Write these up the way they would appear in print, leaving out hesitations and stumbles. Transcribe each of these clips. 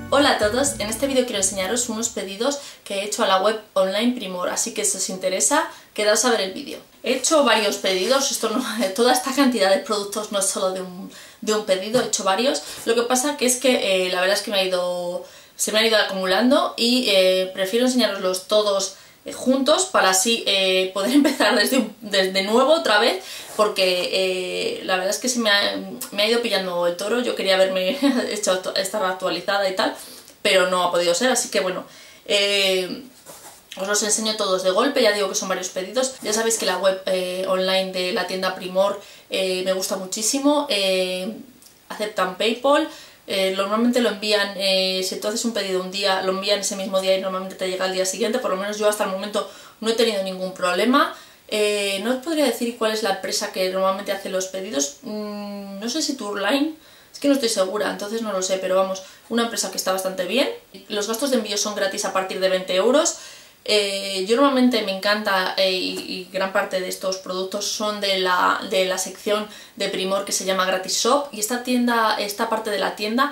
Hola a todos, en este vídeo quiero enseñaros unos pedidos que he hecho a la web online Primor, así que si os interesa, quedaos a ver el vídeo. He hecho varios pedidos, toda esta cantidad de productos no es solo de un pedido, he hecho varios. Lo que pasa que es que la verdad es que se me han ido acumulando y prefiero enseñaroslos todos juntos para así poder empezar desde nuevo otra vez, porque la verdad es que me ha ido pillando el toro. Yo quería haberme estar actualizada y tal, pero no ha podido ser, así que bueno, os los enseño todos de golpe. Ya digo que son varios pedidos. Ya sabéis que la web online de la tienda Primor me gusta muchísimo, aceptan PayPal. Normalmente lo envían, si tú haces un pedido un día, lo envían ese mismo día y normalmente te llega al día siguiente. Por lo menos yo hasta el momento no he tenido ningún problema. No os podría decir cuál es la empresa que normalmente hace los pedidos. No sé si Tourline, es que no estoy segura, entonces no lo sé, pero vamos, una empresa que está bastante bien. Los gastos de envío son gratis a partir de 20 euros. Yo normalmente me encanta y gran parte de estos productos son de la sección de Primor que se llama Gratis Shop, y esta parte de la tienda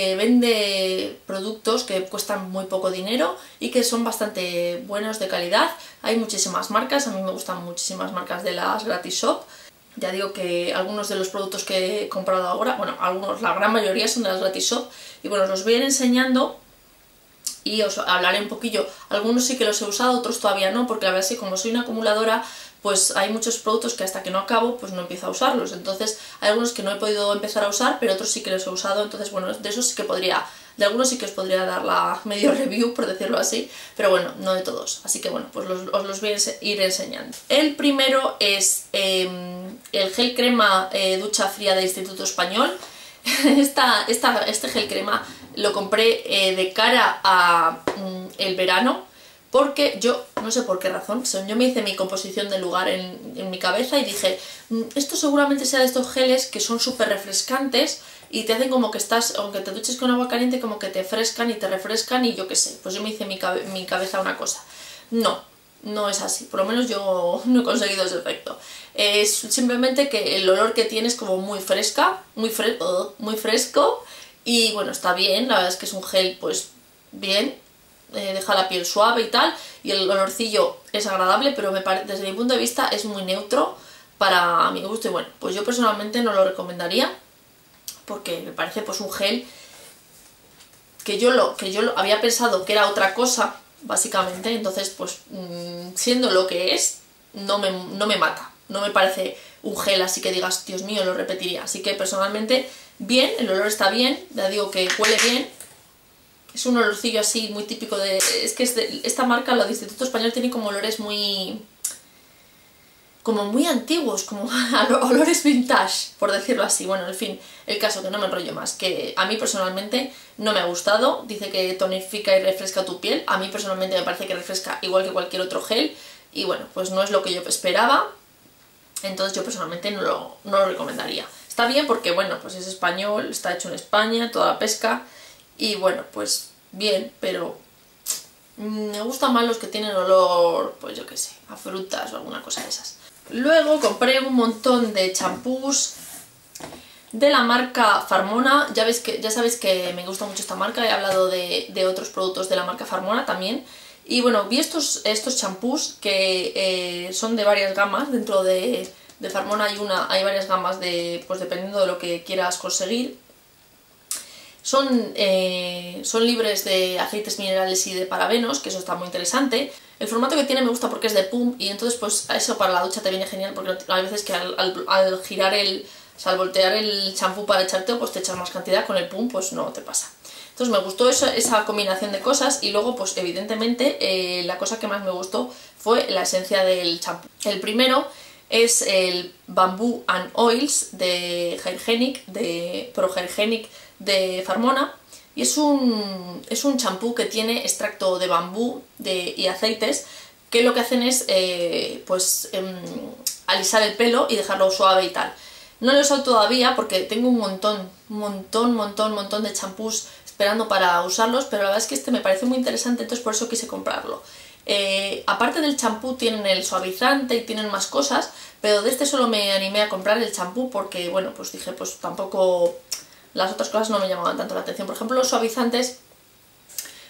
vende productos que cuestan muy poco dinero y que son bastante buenos, de calidad. Hay muchísimas marcas, a mí me gustan muchísimas marcas de las Gratis Shop. Ya digo que algunos de los productos que he comprado ahora, bueno, la gran mayoría son de las Gratis Shop, y bueno, os los voy a ir enseñando y os hablaré un poquillo. Algunos sí que los he usado, otros todavía no, porque la verdad es que como soy una acumuladora, pues hay muchos productos que hasta que no acabo, pues no empiezo a usarlos. Entonces hay algunos que no he podido empezar a usar, pero otros sí que los he usado. Entonces bueno, de esos sí que de algunos sí que os podría dar la medio review, por decirlo así, pero bueno, no de todos. Así que bueno, pues os los voy a ir enseñando. El primero es el gel crema ducha fría de Instituto Español. Este gel crema lo compré de cara a el verano, porque yo, no sé por qué razón, yo me hice mi composición del lugar en mi cabeza y dije, esto seguramente sea de estos geles que son súper refrescantes y te hacen como que aunque te duches con agua caliente, como que te frescan y te refrescan, y yo qué sé, pues yo me hice en mi cabeza una cosa. No es así, por lo menos yo no he conseguido ese efecto. Es simplemente que el olor que tiene es como muy fresca, muy fresco, y bueno, está bien. La verdad es que es un gel pues bien, deja la piel suave y tal, y el olorcillo es agradable, pero desde mi punto de vista es muy neutro para mi gusto, y bueno, pues yo personalmente no lo recomendaría, porque me parece pues un gel que yo lo había pensado que era otra cosa, básicamente. Entonces pues siendo lo que es, no me mata, no me parece un gel así que digas, Dios mío, lo repetiría. Así que personalmente bien, el olor está bien, ya digo que huele bien, es un olorcillo así muy típico es que esta marca, la de Instituto Español, tiene como olores muy antiguos, como olores vintage, por decirlo así. Bueno, en fin, el caso, que no me enrollo más, que a mí personalmente no me ha gustado. Dice que tonifica y refresca tu piel, a mí personalmente me parece que refresca igual que cualquier otro gel, y bueno, pues no es lo que yo esperaba, entonces yo personalmente no lo recomendaría. Está bien porque bueno, pues es español, está hecho en España, toda la pesca, y bueno, pues bien, pero me gustan más los que tienen olor, pues yo qué sé, a frutas o alguna cosa de esas. Luego compré un montón de champús de la marca Farmona. Ya sabéis que me gusta mucho esta marca, he hablado de otros productos de la marca Farmona también. Y bueno, vi estos champús que son de varias gamas. Dentro de Farmona hay varias gamas pues dependiendo de lo que quieras conseguir. Son libres de aceites minerales y de parabenos, que eso está muy interesante. El formato que tiene me gusta porque es de pump, y entonces pues eso para la ducha te viene genial, porque hay veces que al girar al voltear el champú para echarte, pues te echas más cantidad. Con el pump pues no te pasa. Entonces me gustó esa combinación de cosas, y luego pues evidentemente la cosa que más me gustó fue la esencia del champú. El primero es el Bamboo and Oils de Pro Hairgenic de Farmona, y es un champú que tiene extracto de bambú y aceites, que lo que hacen es alisar el pelo y dejarlo suave y tal. No lo he usado todavía porque tengo un montón de champús esperando para usarlos, pero la verdad es que este me parece muy interesante, entonces por eso quise comprarlo. Aparte del champú tienen el suavizante y tienen más cosas, pero de este solo me animé a comprar el champú porque bueno, pues dije, pues tampoco las otras cosas no me llamaban tanto la atención. Por ejemplo, los suavizantes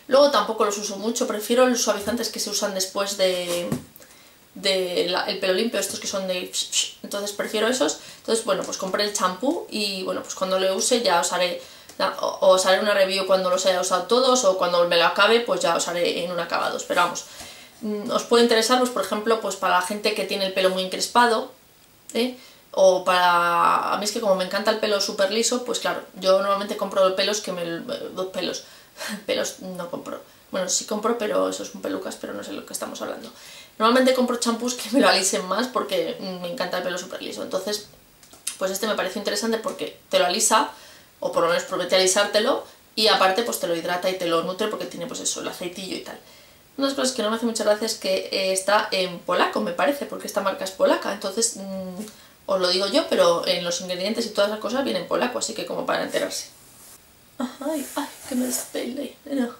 Luego tampoco los uso mucho, prefiero los suavizantes que se usan después el pelo limpio, estos que son de... Entonces prefiero esos. Entonces, bueno, pues compré el champú y, bueno, pues cuando lo use ya os haré una review cuando los haya usado todos, o cuando me lo acabe, pues ya os haré en un acabados. Pero vamos, os puede interesar, pues por ejemplo, pues para la gente que tiene el pelo muy encrespado, o para... A mí es que como me encanta el pelo súper liso, pues claro, yo normalmente compro pelos pelos no compro. Bueno, sí compro, pero esos son pelucas, pero no sé de lo que estamos hablando. Normalmente compro champús que me lo alisen más porque me encanta el pelo súper liso. Entonces, pues este me pareció interesante porque te lo alisa, o por lo menos promete alisártelo, y aparte pues te lo hidrata y te lo nutre porque tiene pues eso, el aceitillo y tal. Una de las cosas que no me hace mucha gracia es que está en polaco, me parece, porque esta marca es polaca, entonces os lo digo yo, pero en los ingredientes y todas las cosas vienen en polaco, así que como para enterarse. Ay, que me despele.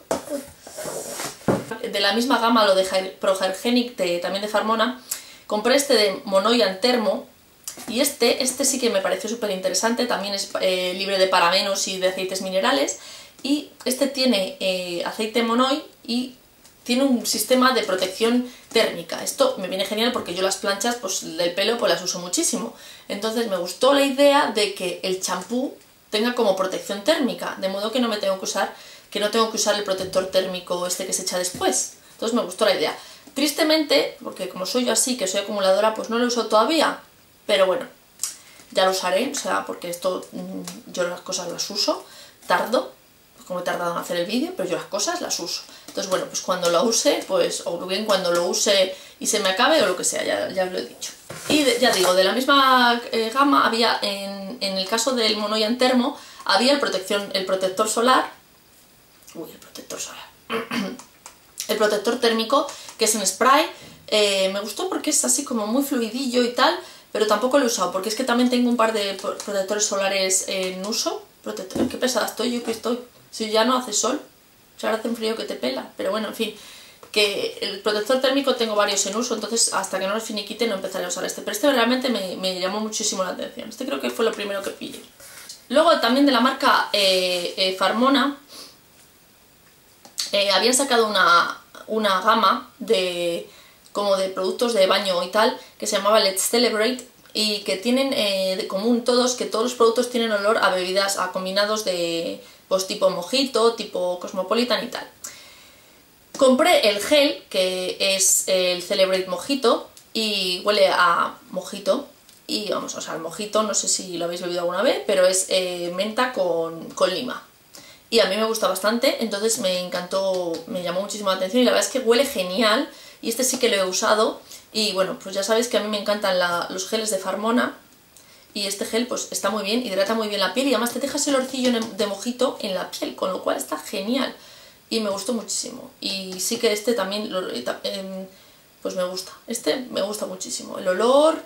De la misma gama, lo de Prohairgenic, también de Farmona, compré este de Monoyan Thermo, y este sí que me pareció súper interesante, también es libre de parabenos y de aceites minerales, y este tiene aceite Monoi y tiene un sistema de protección térmica. Esto me viene genial porque yo las planchas pues, del pelo pues las uso muchísimo, entonces me gustó la idea de que el champú tenga como protección térmica, de modo que no tengo que usar el protector térmico este que se echa después. Entonces me gustó la idea. Tristemente, porque como soy yo así, que soy acumuladora, pues no lo uso todavía, pero bueno, ya lo usaré, o sea, porque esto, yo las cosas las uso, tardo, como he tardado en hacer el vídeo, pero yo las cosas las uso. Entonces bueno, pues cuando lo use, pues, o bien cuando lo use y se me acabe, o lo que sea, ya os lo he dicho. Y ya digo, de la misma gama había, en el caso del Monoyan Thermo, había el protector solar, el protector térmico, que es en spray. Me gustó porque es así como muy fluidillo y tal, pero tampoco lo he usado, porque es que también tengo un par de protectores solares en uso. Qué pesada estoy, yo que estoy, si ya no hace sol, o sea, ahora hace un frío que te pela, pero bueno, en fin, que el protector térmico tengo varios en uso, entonces hasta que no los finiquite no empezaré a usar este, pero este realmente me llamó muchísimo la atención, este creo que fue lo primero que pillé. Luego también de la marca Farmona, habían sacado una gama como de productos de baño y tal, que se llamaba Let's Celebrate, y que tienen de común que todos los productos tienen olor a bebidas, a combinados de pues tipo mojito, tipo cosmopolitan y tal. Compré el gel, que es el Celebrate Mojito, y huele a mojito, y vamos, o sea, el mojito, no sé si lo habéis bebido alguna vez, pero es menta con lima. Y a mí me gusta bastante, entonces me encantó, me llamó muchísimo la atención, y la verdad es que huele genial, y este sí que lo he usado, y bueno, pues ya sabéis que a mí me encantan los geles de Farmona, y este gel pues está muy bien, hidrata muy bien la piel, y además te dejas el olorcillo de mojito en la piel, con lo cual está genial, y me gustó muchísimo. Y sí que este también, pues me gusta, este me gusta muchísimo, el olor,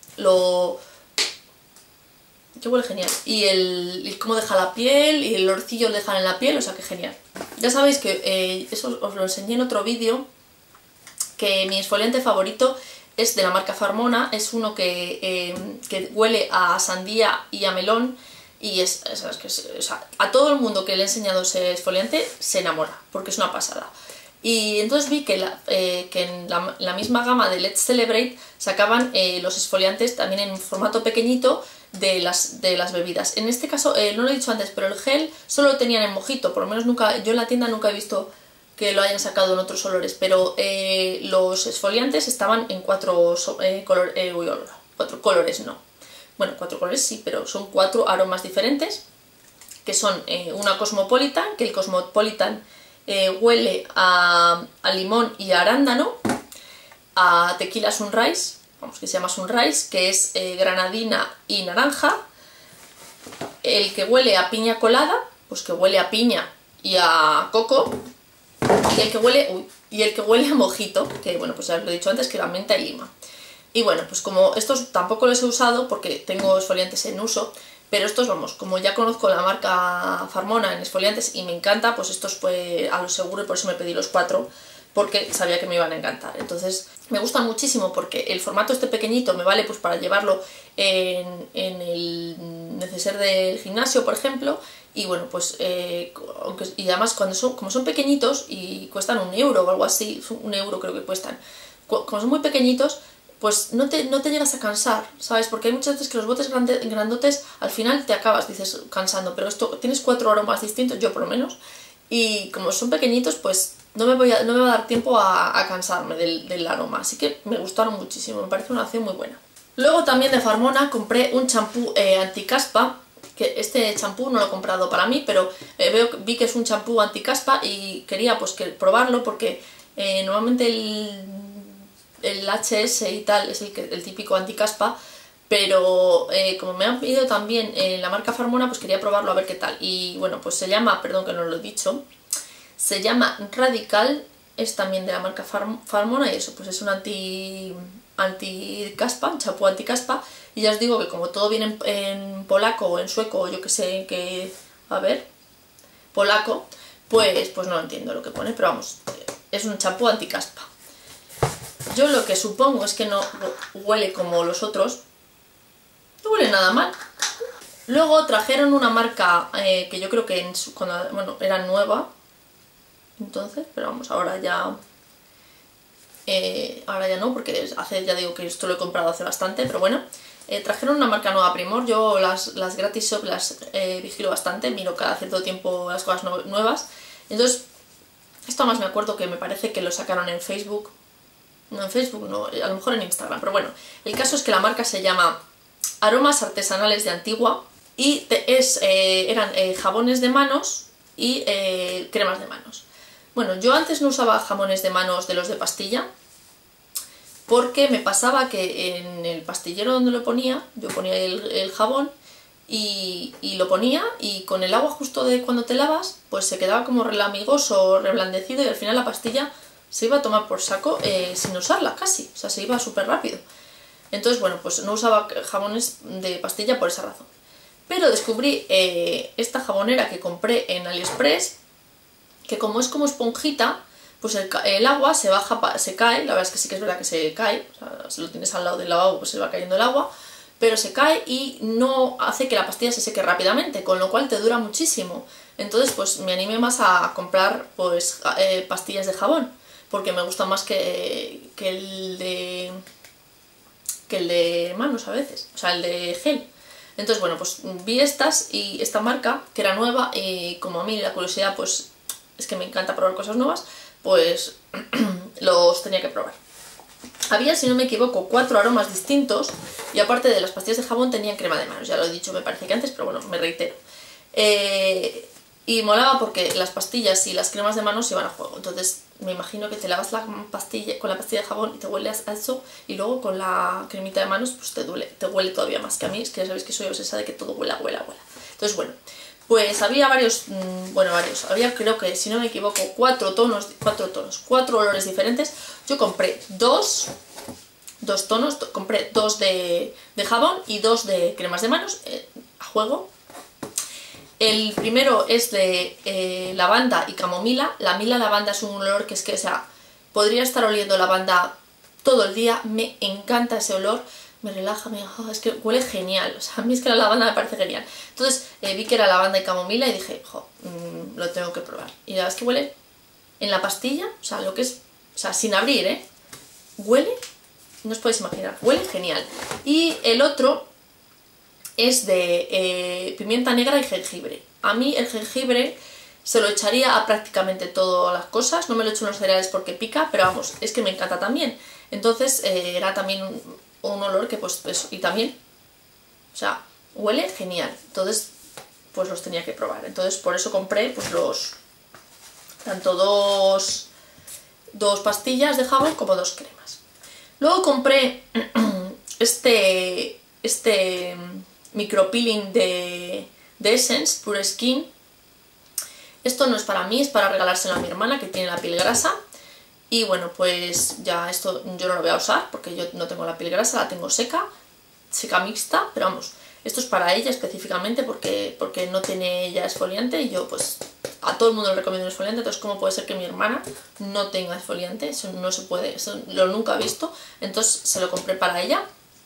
que huele genial, y cómo deja la piel, y el olorcillo lo dejan en la piel, o sea que genial. Ya sabéis que eso os lo enseñé en otro vídeo, que mi exfoliante favorito es de la marca Farmona, es uno que huele a sandía y a melón, y a todo el mundo que le he enseñado ese exfoliante se enamora, porque es una pasada. Y entonces vi que en la misma gama de Let's Celebrate sacaban los exfoliantes también en un formato pequeñito de las bebidas. En este caso, no lo he dicho antes, pero el gel solo lo tenían en mojito, por lo menos yo en la tienda nunca he visto que lo hayan sacado en otros olores, pero los exfoliantes estaban en cuatro colores, no. Bueno, 4 colores sí, pero son 4 aromas diferentes, que son una Cosmopolitan, que el Cosmopolitan huele a limón y a arándano, a Tequila Sunrise, vamos, que se llama Sunrise, que es granadina y naranja, el que huele a piña colada, pues que huele a piña y a coco, y el que huele a mojito, que bueno, pues ya os lo he dicho antes, que era menta y lima. Y bueno, pues como estos tampoco los he usado porque tengo exfoliantes en uso, pero estos, vamos, como ya conozco la marca Farmona en exfoliantes y me encanta, pues estos pues a lo seguro, y por eso me pedí los 4, porque sabía que me iban a encantar. Entonces me gustan muchísimo porque el formato este pequeñito me vale pues para llevarlo en el neceser del gimnasio, por ejemplo, y bueno, pues, y además como son pequeñitos y cuestan 1 € o algo así, 1 € creo que cuestan, como son muy pequeñitos, pues no te llegas a cansar, ¿sabes? Porque hay muchas veces que los botes grandotes al final te acabas, dices, cansando, pero esto tienes 4 aromas distintos, yo por lo menos, y como son pequeñitos, pues no me va a dar tiempo a cansarme del aroma, así que me gustaron muchísimo, me parece una opción muy buena. Luego también de Farmona compré un champú anticaspa, que este champú no lo he comprado para mí, pero vi que es un champú anticaspa y quería pues probarlo porque normalmente el HS y tal es el típico anticaspa, pero como me han pedido también la marca Farmona, pues quería probarlo a ver qué tal. Y bueno, pues se llama, perdón que no lo he dicho, se llama Radical, es también de la marca Farmona y eso, pues es un anticaspa, un champú anticaspa. Y ya os digo que como todo viene en polaco o en sueco, o yo que sé, a ver, polaco, pues no entiendo lo que pone, pero vamos, es un champú anticaspa. Yo lo que supongo es que no huele como los otros, no huele nada mal. Luego trajeron una marca que yo creo que bueno, era nueva, entonces, pero vamos, ahora ya no, porque ya digo que esto lo he comprado hace bastante, pero bueno. Trajeron una marca nueva Primor, yo las gratis shop las vigilo bastante, miro cada cierto tiempo las cosas nuevas. Entonces, esto más me acuerdo que me parece que lo sacaron en Facebook, no en Facebook, no, a lo mejor en Instagram, pero bueno, el caso es que la marca se llama Aromas Artesanales de Antigua y eran jabones de manos y cremas de manos. Bueno, yo antes no usaba jabones de manos de los de pastilla, porque me pasaba que en el pastillero donde lo ponía, yo ponía el jabón y lo ponía y con el agua justo de cuando te lavas, pues se quedaba como relamigoso, reblandecido y al final la pastilla se iba a tomar por saco sin usarla casi, o sea, se iba súper rápido. Entonces, bueno, pues no usaba jabones de pastilla por esa razón. Pero descubrí esta jabonera que compré en AliExpress, que como es como esponjita, pues el agua se cae, la verdad es que sí que es verdad que se cae, o sea, si lo tienes al lado del lavabo pues se va cayendo el agua, pero se cae y no hace que la pastilla se seque rápidamente, con lo cual te dura muchísimo. Entonces pues me animé más a comprar pues pastillas de jabón, porque me gusta más que el de manos a veces, o sea el de gel. Entonces bueno, pues vi estas y esta marca, que era nueva, y como a mí la curiosidad pues es que me encanta probar cosas nuevas, pues los tenía que probar. Había, si no me equivoco, 4 aromas distintos y aparte de las pastillas de jabón tenían crema de manos, ya lo he dicho me parece que antes, pero bueno, me reitero. Y molaba porque las pastillas y las cremas de manos iban a juego, entonces me imagino que te lavas la pastilla con la pastilla de jabón y te huele a eso y luego con la cremita de manos pues te huele todavía más, que a mí es que ya sabéis que soy obsesa de que todo huela. Entonces bueno, pues había había creo que si no me equivoco 4 olores diferentes. Yo compré dos tonos, compré 2 de jabón y 2 de cremas de manos a juego. El primero es de lavanda y camomila. La lavanda es un olor que o sea, podría estar oliendo lavanda todo el día, me encanta ese olor. Me relaja, es que huele genial, o sea, a mí es que la lavanda me parece genial. Entonces vi que era lavanda y camomila y dije, lo tengo que probar. Y la verdad es que huele en la pastilla, o sea, lo que es, o sea, sin abrir, huele, no os podéis imaginar, huele genial. Y el otro es de pimienta negra y jengibre. A mí el jengibre se lo echaría a prácticamente todas las cosas, no me lo echo en los cereales porque pica, pero vamos, es que me encanta también. Entonces era también un olor que pues eso, y también, o sea, huele genial, entonces pues los tenía que probar. Entonces por eso compré pues tanto dos pastillas de jabón como 2 cremas. Luego compré este micropeeling de Essence Pure Skin. Esto no es para mí, es para regalárselo a mi hermana que tiene la piel grasa. Y bueno, pues ya esto yo no lo voy a usar porque yo no tengo la piel grasa, la tengo seca mixta, pero vamos, esto es para ella específicamente porque no tiene ella exfoliante y yo pues a todo el mundo le recomiendo un exfoliante. Entonces ¿cómo puede ser que mi hermana no tenga exfoliante? Eso no se puede, eso lo nunca he visto, entonces se lo compré para ella.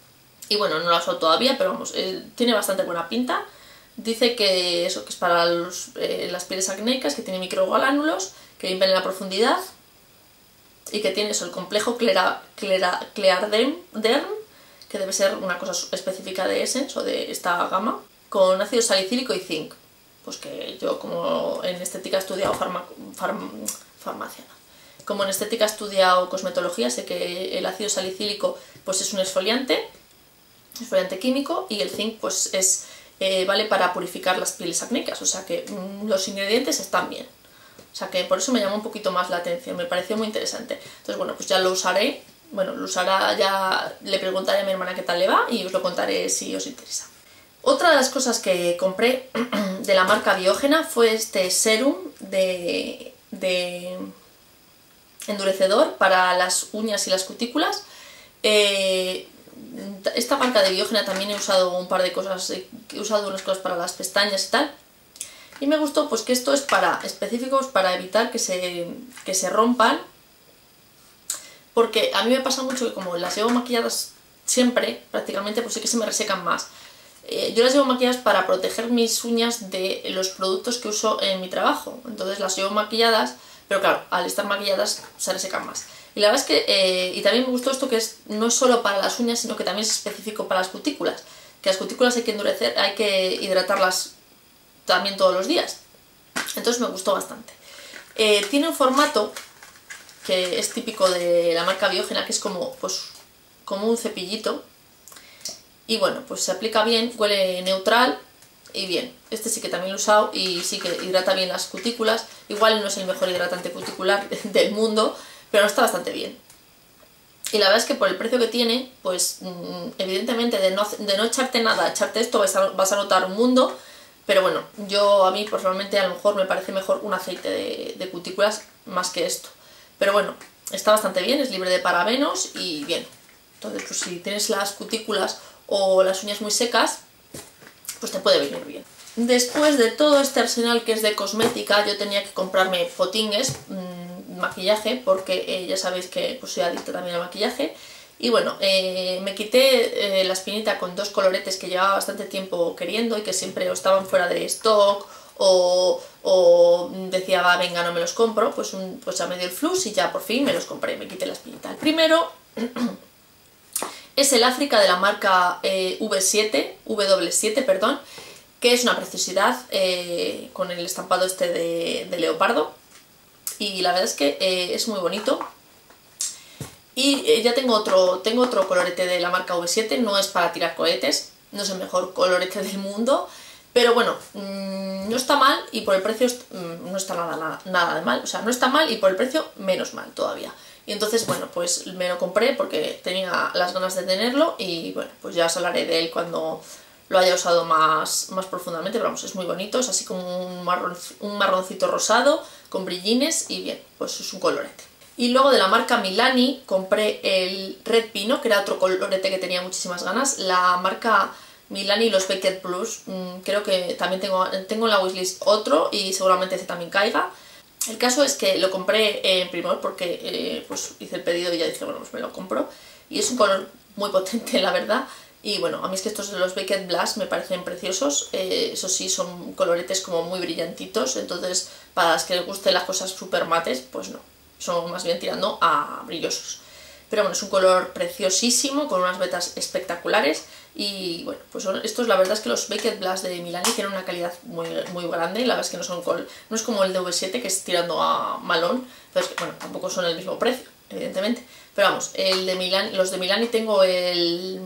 Y bueno, no lo he usado todavía, pero vamos, tiene bastante buena pinta. Dice que eso, que es para las pieles acnéicas, que tiene microgalánulos, que limpian en la profundidad y que tiene eso, el complejo Clearderm, que debe ser una cosa específica de Essence o de esta gama, con ácido salicílico y zinc. Pues que yo, como en estética he estudiado farmacia, ¿no? Como en estética he estudiado cosmetología, sé que el ácido salicílico pues es un exfoliante químico, y el zinc pues vale para purificar las pieles acnéicas, o sea que los ingredientes están bien. O sea que por eso me llamó un poquito más la atención, me pareció muy interesante. Entonces bueno, pues ya lo usaré, bueno, lo usará, ya le preguntaré a mi hermana qué tal le va y os lo contaré si os interesa. Otra de las cosas que compré de la marca Biogena fue este serum de endurecedor para las uñas y las cutículas. Esta marca de Biogena también he usado un par de cosas, he usado unas cosas para las pestañas y tal. Y me gustó pues que esto es específicos para evitar que se rompan. Porque a mí me pasa mucho que como las llevo maquilladas siempre, prácticamente, pues sí que se me resecan más. Yo las llevo maquilladas para proteger mis uñas de los productos que uso en mi trabajo. Entonces las llevo maquilladas, pero claro, al estar maquilladas se resecan más. Y la verdad es que, y también me gustó esto que no es solo para las uñas, sino que también es específico para las cutículas. Que las cutículas hay que endurecer, hay que hidratarlas también todos los días. Entonces me gustó bastante. Tiene un formato que es típico de la marca Biogena, que es como un cepillito. Y bueno, pues se aplica bien, huele neutral y bien. Este sí que también lo he usado y sí que hidrata bien las cutículas. Igual no es el mejor hidratante cuticular del mundo, pero está bastante bien. Y la verdad es que por el precio que tiene, pues evidentemente de no echarte nada, echarte esto vas a notar un mundo. Pero bueno, a mí personalmente a lo mejor me parece mejor un aceite de cutículas más que esto. Pero bueno, está bastante bien, es libre de parabenos y bien. Entonces pues si tienes las cutículas o las uñas muy secas, pues te puede venir bien. Después de todo este arsenal que es de cosmética, yo tenía que comprarme potingues, maquillaje, porque ya sabéis que pues, soy adicta también al maquillaje. Y bueno, me quité la espinita con dos coloretes que llevaba bastante tiempo queriendo y que siempre o estaban fuera de stock o decía, va, venga, no me los compro. Pues ya me dio el flux y ya por fin me los compré, me quité la espinita. El primero es el África de la marca W7, perdón, que es una preciosidad con el estampado este de leopardo. Y la verdad es que es muy bonito. Y ya tengo otro colorete de la marca V7, no es para tirar cohetes, no es el mejor colorete del mundo, pero bueno, no está mal y por el precio no está nada de mal, o sea, no está mal y por el precio menos mal todavía. Y entonces, bueno, pues me lo compré porque tenía las ganas de tenerlo y bueno, pues ya os hablaré de él cuando lo haya usado más profundamente, pero vamos, es muy bonito, es así como un marroncito rosado con brillines y bien, pues es un colorete. Y luego de la marca Milani compré el Red Pino, que era otro colorete que tenía muchísimas ganas. La marca Milani, los Baked Plus, creo que también tengo en la wishlist otro y seguramente ese también caiga. El caso es que lo compré en Primor porque pues hice el pedido y ya dije, bueno, pues me lo compro. Y es un color muy potente, la verdad. Y bueno, a mí es que estos de los Baked Blast me parecen preciosos. Eso sí, son coloretes como muy brillantitos. Entonces, para las que les gusten las cosas super mates, pues no. Son más bien tirando a brillosos. Pero bueno, es un color preciosísimo, con unas vetas espectaculares. Y bueno, pues estos la verdad es que los Baked Blast de Milani tienen una calidad muy grande. La verdad es que no es como el de V7 que es tirando a malón. Pero es que, bueno, tampoco son el mismo precio, evidentemente. Pero vamos, los de Milani tengo el...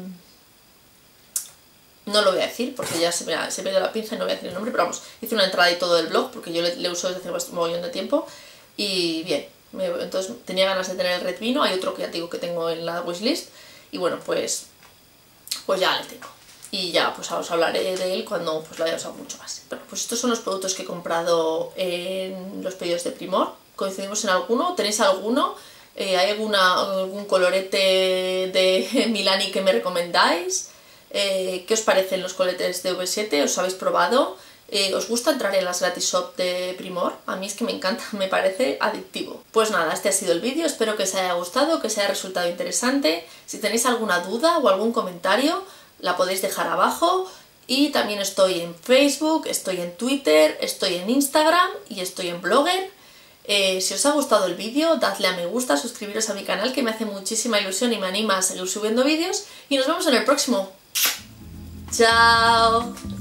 No lo voy a decir porque ya se me ha ido la pinza y no voy a decir el nombre. Pero vamos, hice una entrada y todo del blog porque yo le uso desde hace un mogollón de tiempo. Y bien. Entonces tenía ganas de tener el Red Vino, hay otro que ya digo que tengo en la wishlist y bueno, pues ya le tengo y ya pues os hablaré de él cuando pues lo haya usado mucho más. Bueno, pues estos son los productos que he comprado en los pedidos de Primor. ¿Coincidimos en alguno? ¿Tenéis alguno? ¿Hay algún colorete de Milani que me recomendáis? ¿Qué os parecen los coloretes de V7? ¿Os habéis probado? ¿Os gusta entrar en las gratis shop de Primor? A mí es que me encanta, me parece adictivo. Pues nada, este ha sido el vídeo, espero que os haya gustado, que os haya resultado interesante. Si tenéis alguna duda o algún comentario, la podéis dejar abajo. Y también estoy en Facebook, estoy en Twitter, estoy en Instagram y estoy en Blogger. Si os ha gustado el vídeo, dadle a me gusta, suscribiros a mi canal, que me hace muchísima ilusión y me anima a seguir subiendo vídeos. Y nos vemos en el próximo. ¡Chao!